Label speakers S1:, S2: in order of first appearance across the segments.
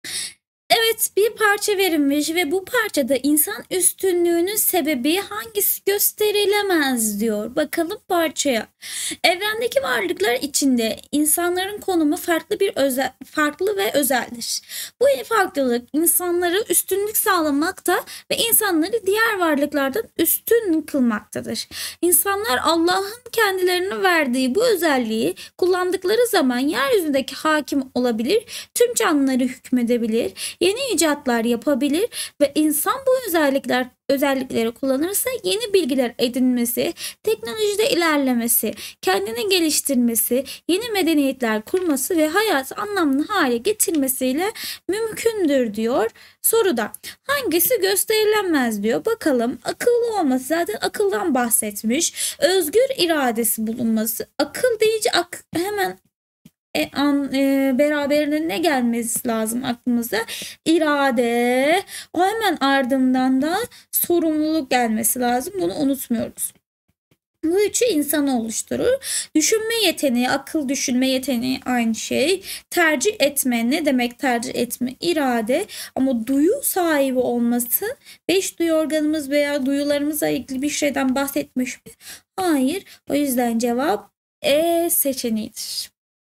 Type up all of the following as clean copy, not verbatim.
S1: Evet, bir parça verilmiş ve bu parçada insan üstünlüğünün sebebi hangisi gösterilemez diyor. Bakalım parçaya. Evrendeki varlıklar içinde insanların konumu farklı ve özeldir. Bu farklılık insanlara üstünlük sağlamakta ve insanları diğer varlıklardan üstün kılmaktadır. İnsanlar Allah'ın kendilerine verdiği bu özelliği kullandıkları zaman yeryüzündeki hakim olabilir, tüm canlıları hükmedebilir, yeni icatlar yapabilir ve insan bu özellikleri kullanırsa yeni bilgiler edinmesi, teknolojide ilerlemesi, kendini geliştirmesi, yeni medeniyetler kurması ve hayatı anlamlı hale getirmesiyle mümkündür diyor soruda. Hangisi gösterilemez diyor. Bakalım, akıllı olması, zaten akıldan bahsetmiş. Özgür iradesi bulunması. Akıl deyince hemen beraberinde ne gelmesi lazım aklımıza? İrade. O hemen ardından da sorumluluk gelmesi lazım. Bunu unutmuyoruz. Bu üçü insanı oluşturur. Düşünme yeteneği, akıl düşünme yeteneği aynı şey. Tercih etme, ne demek tercih etme? İrade. Ama duyu sahibi olması, beş duyu organımız veya duyularımızla ilgili bir şeyden bahsetmiş mi? Hayır. O yüzden cevap E seçeneğidir.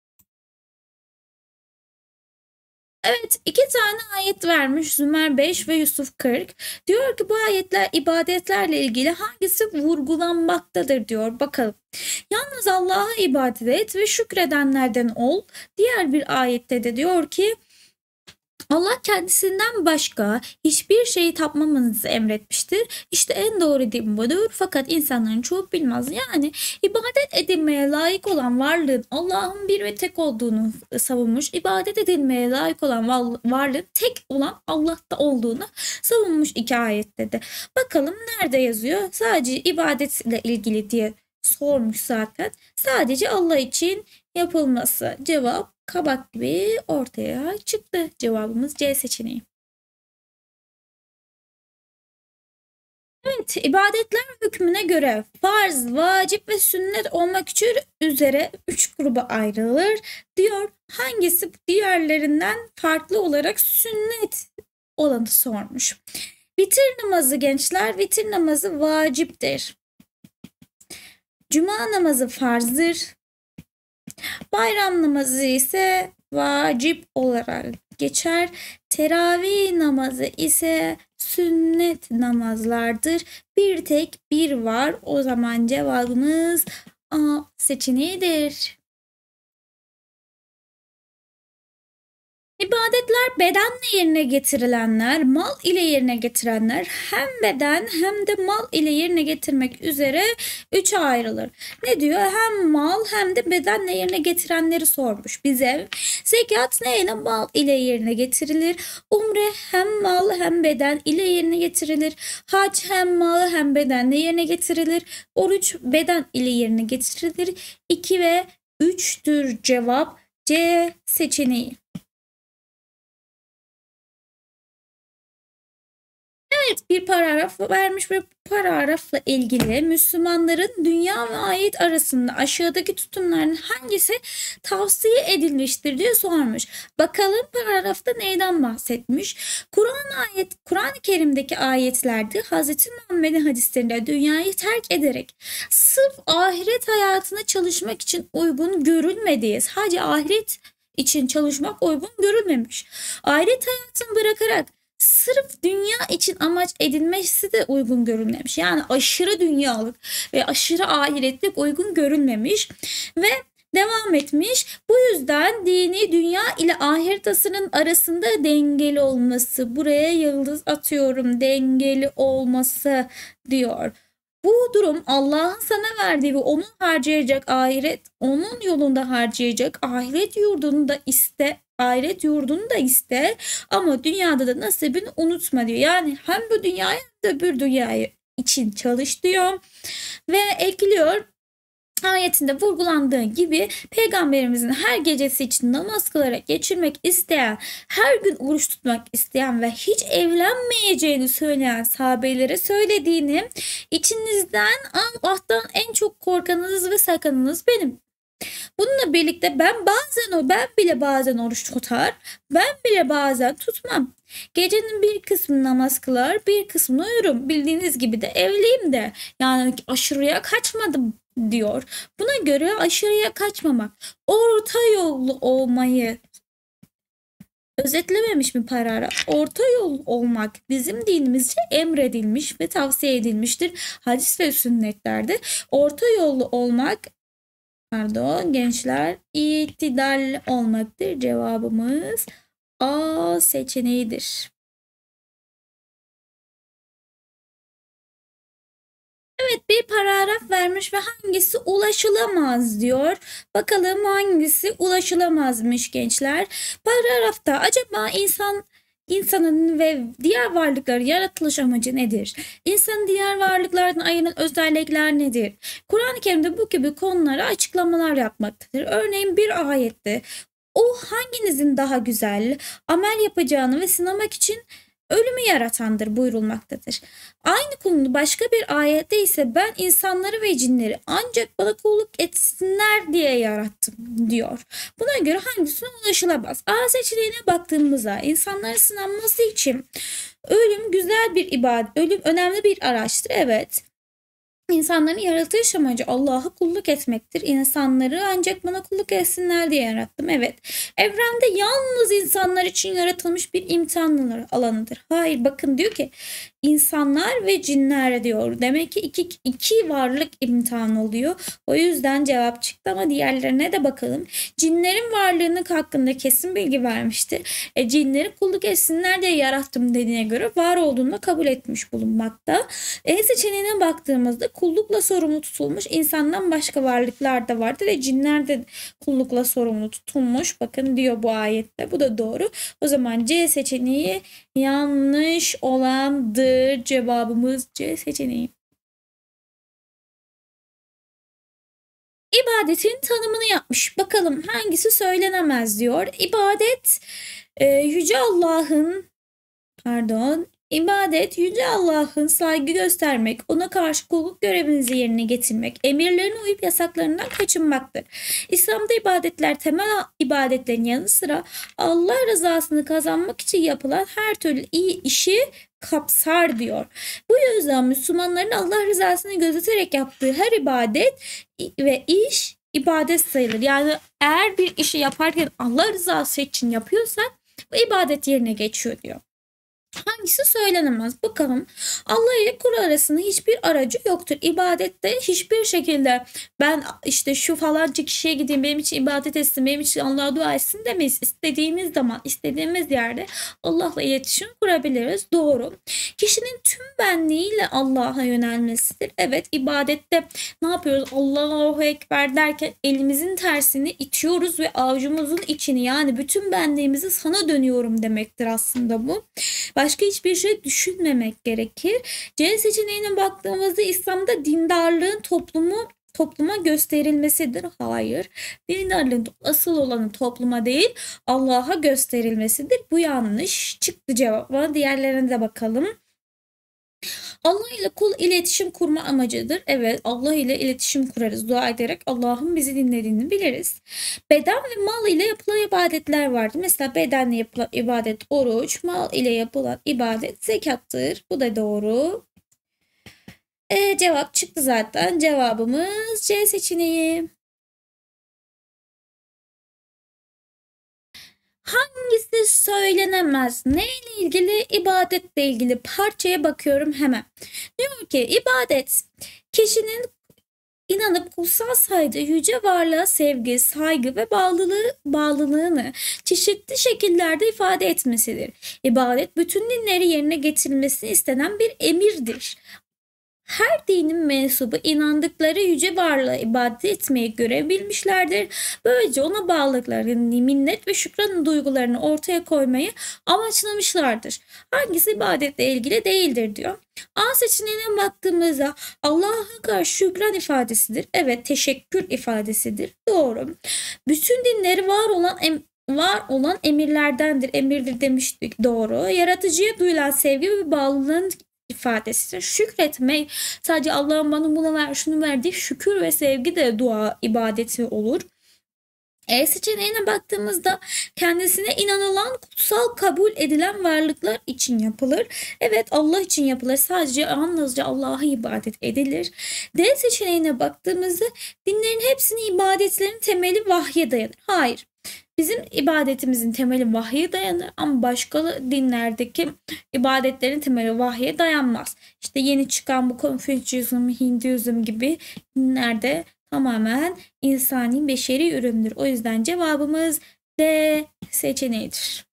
S1: Evet, iki tane ayet vermiş Zümer 5 ve Yusuf 40. Diyor ki bu ayetler ibadetlerle ilgili hangisi vurgulanmaktadır diyor. Bakalım. Yalnız Allah'a ibadet et ve şükredenlerden ol. Diğer bir ayette de diyor ki Allah kendisinden başka hiçbir şeyi tapmamanızı emretmiştir. İşte en doğru din budur. Fakat insanların çoğu bilmez. Yani ibadet edilmeye layık olan varlığın Allah'ın bir ve tek olduğunu savunmuş. İbadet edilmeye layık olan varlığın tek olan Allah'ta olduğunu savunmuş iki ayette de. Bakalım nerede yazıyor? Sadece ibadetle ilgili diye sormuş zaten. Sadece Allah için yapılması. Cevap kabak gibi ortaya çıktı. Cevabımız C seçeneği. Evet, ibadetler hükmüne göre farz, vacip ve sünnet olmak üzere 3 gruba ayrılır diyor. Hangisi diğerlerinden farklı olarak sünnet olanı sormuş. Vitir namazı gençler, vitir namazı vaciptir. Cuma namazı farzdır. Bayram namazı ise vacip olarak geçer. Teravih namazı ise sünnet namazlardır. Bir tek bir var. O zaman cevabımız A seçeneğidir. İbadetler bedenle yerine getirilenler, mal ile yerine getirenler hem beden hem de mal ile yerine getirmek üzere üçe ayrılır. Ne diyor? Hem mal hem de bedenle yerine getirenleri sormuş bize. Zekat neyle mal ile yerine getirilir? Umre hem mal hem beden ile yerine getirilir. Hac hem mal hem bedenle yerine getirilir. Oruç beden ile yerine getirilir. 2 ve 3'tür cevap C seçeneği. Evet, bir paragraf vermiş ve paragrafla ilgili Müslümanların dünya ve ahiret arasında aşağıdaki tutumların hangisi tavsiye edilmiştir diye sormuş. Bakalım paragrafta neyden bahsetmiş? Kur'an-ı Kerim'deki ayetlerde Hz. Muhammed'in hadislerinde dünyayı terk ederek sırf ahiret hayatına çalışmak için uygun görülmediği, sadece ahiret için çalışmak uygun görülmemiş. Ahiret hayatını bırakarak sırf dünya için amaç edinmesi de uygun görülmemiş. Yani aşırı dünyalık ve aşırı ahiretlik uygun görülmemiş ve devam etmiş. Bu yüzden dini dünya ile ahiret asrının arasında dengeli olması. Buraya yıldız atıyorum. Dengeli olması diyor. Bu durum Allah'ın sana verdiği ve onun harcayacak ahiret, onun yolunda harcayacak ahiret yurdunu da iste ama dünyada da nasibini unutma diyor. Yani hem bu dünyayı hem de öbür dünyayı için çalış diyor ve ekliyor. Ayetinde vurgulandığı gibi peygamberimizin her gecesi için namaz kılarak geçirmek isteyen, her gün oruç tutmak isteyen ve hiç evlenmeyeceğini söyleyen sahabelere söylediğini, içinizden Allah'tan en çok korkanınız ve sakınınız benim. Bununla birlikte ben bile bazen oruç tutar, ben bile bazen tutmam. Gecenin bir kısmını namaz kılar, bir kısmını uyurum. Bildiğiniz gibi de evliyim de. Yani aşırıya kaçmadım diyor. Buna göre aşırıya kaçmamak, orta yollu olmayı özetlememiş mi paragraf? Orta yol olmak bizim dinimizce emredilmiş ve tavsiye edilmiştir. Hadis ve sünnetlerde orta yollu olmak, pardon gençler, itidal olmaktır. Cevabımız A seçeneğidir. Evet, bir paragraf vermiş ve hangisi ulaşılamaz diyor. Bakalım hangisi ulaşılamazmış gençler. Paragrafta acaba insanın ve diğer varlıkların yaratılış amacı nedir? İnsanın diğer varlıklardan ayıran özellikler nedir? Kur'an-ı Kerim'de bu gibi konulara açıklamalar yapmaktadır. Örneğin bir ayette o hanginizin daha güzel amel yapacağını ve sınamak için ölümü yaratandır buyurulmaktadır. Aynı konuda başka bir ayette ise ben insanları ve cinleri ancak bana kulluk etsinler diye yarattım diyor. Buna göre hangisine ulaşılamaz? A seçeneğine baktığımızda insanların sınanması için ölüm güzel bir ibadet, ölüm önemli bir araçtır. Evet. İnsanların yaratılış amacı Allah'a kulluk etmektir. İnsanları ancak bana kulluk etsinler diye yarattım. Evet. Evrende yalnız insanlar için yaratılmış bir imtihan alanıdır. Hayır, bakın diyor ki insanlar ve cinler diyor. Demek ki iki varlık imtihan oluyor. O yüzden cevap çıktı ama diğerlerine de bakalım. Cinlerin varlığının hakkında kesin bilgi vermiştir. Cinleri kulluk etsinler diye yarattım dediğine göre var olduğunu kabul etmiş bulunmakta. E seçeneğine baktığımızda kullukla sorumlu tutulmuş insandan başka varlıklar da vardır ve cinler de kullukla sorumlu tutulmuş. Bakın diyor bu ayette. Bu da doğru. O zaman C seçeneği yanlış olandır. Cevabımız C seçeneği. İbadetin tanımını yapmış. Bakalım hangisi söylenemez diyor. İbadet Yüce Allah'ın İbadet, Yüce Allah'ın saygı göstermek, ona karşı kulluk görevinizi yerine getirmek, emirlerine uyup yasaklarından kaçınmaktır. İslam'da ibadetler temel ibadetlerin yanı sıra Allah rızasını kazanmak için yapılan her türlü iyi işi kapsar diyor. Bu yüzden Müslümanların Allah rızasını gözeterek yaptığı her ibadet ve iş ibadet sayılır. Yani eğer bir işi yaparken Allah rızası için yapıyorsak bu ibadet yerine geçiyor diyor. Hangisi söylenemez? Bakalım. Allah ile kul arasında hiçbir aracı yoktur. İbadette hiçbir şekilde ben işte şu falanca kişiye gideyim, benim için ibadet etsin, benim için Allah'a dua etsin demeyiz. İstediğimiz zaman, istediğimiz yerde Allah'la iletişim kurabiliriz. Doğru. Kişinin tüm benliğiyle Allah'a yönelmesidir. Evet, ibadette ne yapıyoruz? Allahu Ekber derken elimizin tersini itiyoruz ve avucumuzun içini, yani bütün benliğimizi sana dönüyorum demektir aslında bu. Başka hiçbir şey düşünmemek gerekir. C seçeneğine baktığımızda İslam'da dindarlığın topluma gösterilmesidir. Hayır. Dindarlığın asıl olanı topluma değil, Allah'a gösterilmesidir. Bu yanlış. Çıktı cevap. Diğerlerine de bakalım. Allah ile kul iletişim kurma amacıdır. Evet, Allah ile iletişim kurarız. Dua ederek Allah'ın bizi dinlediğini biliriz. Beden ve mal ile yapılan ibadetler vardır. Mesela bedenle yapılan ibadet oruç, mal ile yapılan ibadet zekattır. Bu da doğru. Cevap çıktı zaten. Cevabımız C seçeneği. Hangisi söylenemez? Neyle ilgili? İbadetle ilgili parçaya bakıyorum hemen. Diyor ki ibadet kişinin inanıp kutsal saydığı yüce varlığa sevgi, saygı ve bağlılığını çeşitli şekillerde ifade etmesidir. İbadet bütün dinleri yerine getirilmesi istenen bir emirdir. Her dinin mensubu inandıkları yüce varlığa ibadet etmeye görev bilmişlerdir. Böylece ona bağlılıklarını, minnet ve şükran duygularını ortaya koymayı amaçlamışlardır. Hangisi ibadetle ilgili değildir diyor. A seçeneğine baktığımızda Allah'a karşı şükran ifadesidir. Evet, teşekkür ifadesidir. Doğru. Bütün dinleri var olan emirlerdendir. Emirdir demiştik. Doğru. Yaratıcıya duyulan sevgi ve bağlılığın ifadesidir. Şükretmek, sadece Allah'ım bana bunu ver, şunu ver diye şükür ve sevgi de dua ibadeti olur. E seçeneğine baktığımızda kendisine inanılan, kutsal kabul edilen varlıklar için yapılır. Evet, Allah için yapılır. Sadece yalnızca Allah'a ibadet edilir. D seçeneğine baktığımızda dinlerin hepsinin ibadetlerin temeli vahye dayanır. Hayır. Bizim ibadetimizin temeli vahye dayanır ama başka dinlerdeki ibadetlerin temeli vahye dayanmaz. İşte yeni çıkan bu Konfüçyüzm, Hinduizm gibi dinlerde tamamen insani beşeri üründür. O yüzden cevabımız D seçeneğidir.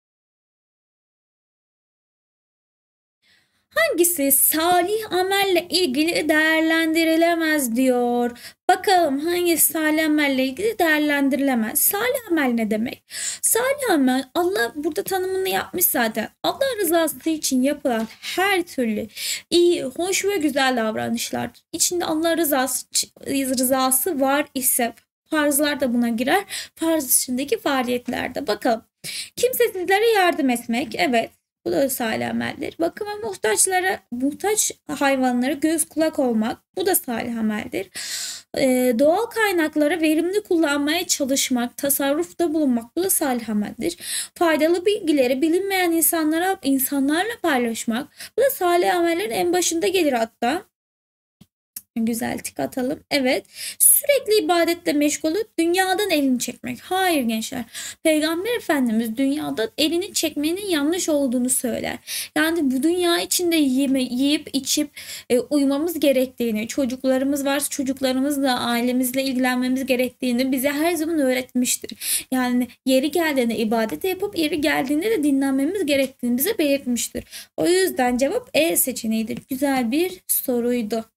S1: Hangisi salih amelle ilgili değerlendirilemez diyor. Bakalım hangisi salih amelle ilgili değerlendirilemez. Salih amel ne demek? Salih amel, Allah burada tanımını yapmış zaten. Allah rızası için yapılan her türlü iyi, hoş ve güzel davranışlar. İçinde Allah rızası var ise farzlar da buna girer. Farz dışındaki faaliyetlerde. Bakalım. Kimsesizlere yardım etmek. Evet. Bu da salih ameldir. Bakıma muhtaç hayvanlara göz kulak olmak. Bu da salih ameldir. Doğal kaynakları verimli kullanmaya çalışmak, tasarrufta bulunmak. Bu da salih ameldir. Faydalı bilgileri bilinmeyen insanlarla paylaşmak. Bu da salih amellerin en başında gelir hatta. Güzel tik atalım. Evet. Sürekli ibadetle meşgul olup dünyadan elini çekmek. Hayır gençler. Peygamber Efendimiz dünyadan elini çekmenin yanlış olduğunu söyler. Yani bu dünya içinde yiyip içip uyumamız gerektiğini, çocuklarımız varsa çocuklarımızla, ailemizle ilgilenmemiz gerektiğini bize her zaman öğretmiştir. Yani yeri geldiğinde ibadet yapıp yeri geldiğinde de dinlenmemiz gerektiğini bize belirtmiştir. O yüzden cevap E seçeneğidir. Güzel bir soruydu.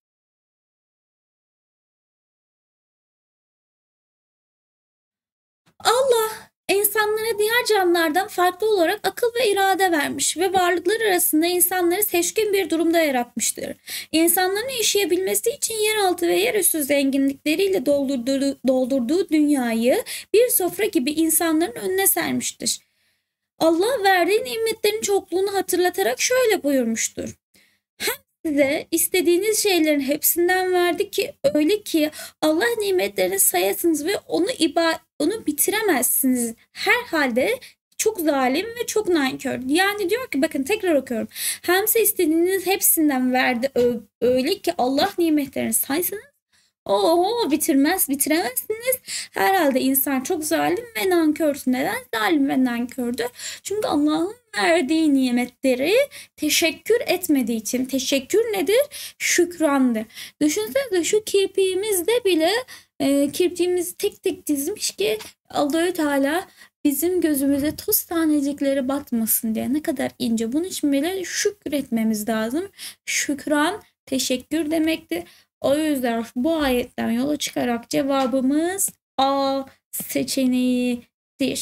S1: Allah insanlara diğer canlılardan farklı olarak akıl ve irade vermiş ve varlıklar arasında insanları seçkin bir durumda yaratmıştır. İnsanların yaşayabilmesi için yeraltı ve yerüstü zenginlikleriyle doldurduğu dünyayı bir sofra gibi insanların önüne sermiştir. Allah verdiği nimetlerin çokluğunu hatırlatarak şöyle buyurmuştur. Size istediğiniz şeylerin hepsinden verdi ki öyle ki Allah nimetlerini sayasınız ve onu bitiremezsiniz. Herhalde çok zalim ve çok nankör. Yani diyor ki bakın tekrar okuyorum. Hem size istediğiniz hepsinden verdi öyle ki Allah nimetlerini saysınız. Oo bitiremezsiniz. Herhalde insan çok zalim ve nankörsün. Neden zalim ve nankördü? Çünkü Allah'ın verdiği nimetleri teşekkür etmediği için. Teşekkür nedir? Şükrandır. Düşünsenize şu kirpiğimizde bile kirpiğimizi tek tek dizmiş ki Allahü Teala bizim gözümüze toz tanecikleri batmasın diye. Ne kadar ince. Bunun için bile şükretmemiz lazım. Şükran teşekkür demektir. O yüzden bu ayetten yola çıkarak cevabımız A seçeneğidir.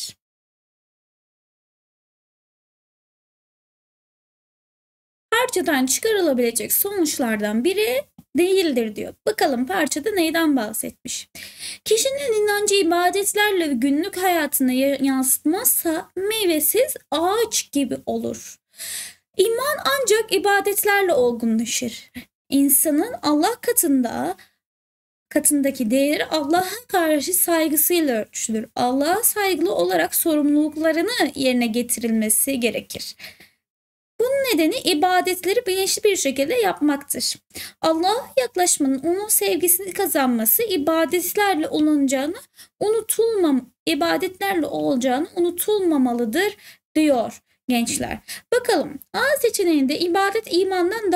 S1: Parçadan çıkarılabilecek sonuçlardan biri değildir diyor. Bakalım parçada neyden bahsetmiş? Kişinin inancı ibadetlerle günlük hayatına yansıtmazsa meyvesiz ağaç gibi olur. İman ancak ibadetlerle olgunlaşır. İnsanın Allah katındaki değeri Allah'a karşı saygısıyla ölçülür. Allah'a saygılı olarak sorumluluklarını yerine getirilmesi gerekir. Bunun nedeni ibadetleri bilinçli bir şekilde yapmaktır. Allah'a yaklaşmanın onun sevgisini kazanması ibadetlerle olacağını unutulmamalıdır diyor gençler. Bakalım A seçeneğinde ibadet imandan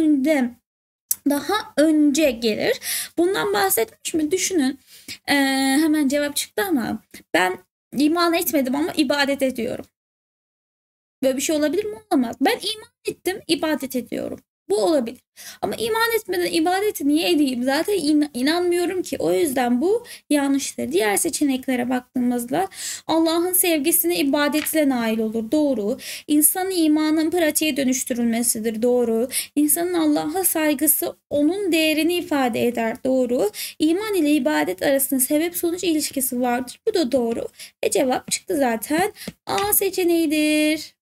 S1: daha önce gelir. Bundan bahsetmiş mi? Düşünün. Hemen cevap çıktı ama ben iman etmedim ama ibadet ediyorum. Böyle bir şey olabilir mi? Olamaz. Ben iman ettim, ibadet ediyorum. Bu olabilir. Ama iman etmeden ibadeti niye edeyim? Zaten inanmıyorum ki. O yüzden bu yanlıştır. Diğer seçeneklere baktığımızda Allah'ın sevgisine ibadetle nail olur. Doğru. İnsanın imanın pratiğe dönüştürülmesidir. Doğru. İnsanın Allah'a saygısı onun değerini ifade eder. Doğru. İman ile ibadet arasında sebep sonuç ilişkisi vardır. Bu da doğru. Cevap çıktı zaten. A seçeneğidir.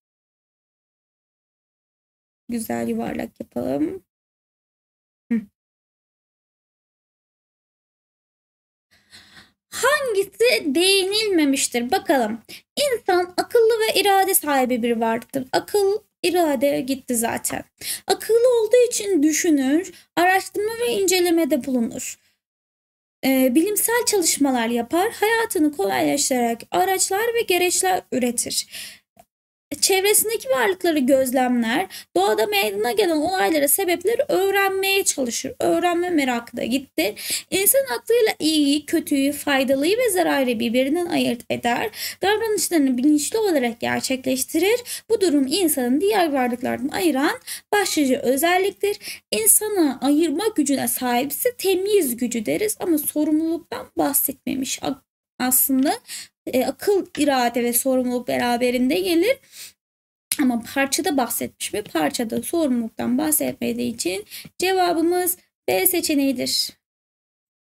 S1: Güzel yuvarlak yapalım. Hangisi değinilmemiştir? Bakalım. İnsan akıllı ve irade sahibi bir varlıktır. Akıl, irade gitti zaten. Akıllı olduğu için düşünür, araştırma ve incelemede bulunur. Bilimsel çalışmalar yapar, hayatını kolaylaştırarak araçlar ve gereçler üretir. Çevresindeki varlıkları gözlemler, doğada meydana gelen olaylara, sebepleri öğrenmeye çalışır. Öğrenme merakı da gitti. İnsan aklıyla iyiyi, kötüyü, faydalıyı ve zararı birbirinden ayırt eder. Davranışlarını bilinçli olarak gerçekleştirir. Bu durum insanın diğer varlıklardan ayıran başlıca özelliktir. İnsanı ayırma gücüne sahipse temyiz gücü deriz ama sorumluluktan bahsetmemiş. Aslında akıl, irade ve sorumluluk beraberinde gelir. Ama parçada bahsetmiş mi? Parçada sorumluluktan bahsetmediği için cevabımız B seçeneğidir.